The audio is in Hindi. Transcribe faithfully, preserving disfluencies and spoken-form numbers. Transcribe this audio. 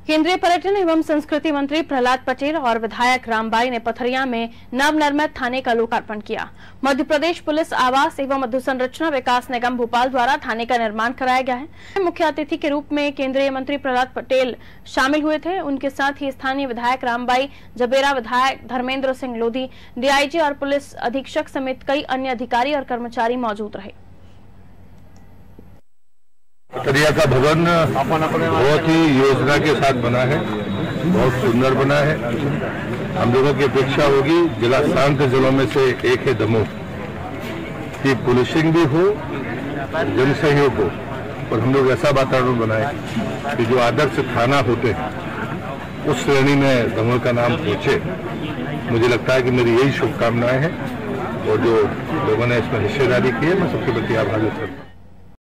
केंद्रीय पर्यटन एवं संस्कृति मंत्री प्रहलाद पटेल और विधायक रामबाई ने पथरिया में नवनिर्मित थाने का लोकार्पण किया। मध्य प्रदेश पुलिस आवास एवं अधोसंरचना विकास निगम भोपाल द्वारा थाने का निर्माण कराया गया है। मुख्य अतिथि के रूप में केंद्रीय मंत्री प्रहलाद पटेल शामिल हुए थे। उनके साथ ही स्थानीय विधायक रामबाई, जबेरा विधायक धर्मेंद्र सिंह लोधी, डीआईजी और पुलिस अधीक्षक समेत कई अन्य अधिकारी और कर्मचारी मौजूद रहे। पथरिया का भवन बहुत ही योजना के साथ बना है, बहुत सुंदर बना है। हम लोगों की अपेक्षा होगी जिला शांत जिलों में से एक है दमोह की पुलिसिंग भी हो, जन सहयोग हो, और हम लोग ऐसा वातावरण बनाए कि जो आदर्श थाना होते हैं उस श्रेणी में दमोह का नाम पहुंचे। मुझे लगता है कि मेरी यही शुभकामनाएं हैं और जो लोगों ने इसमें हिस्सेदारी की है मैं सबके प्रति आभार व्यक्त करता हूं।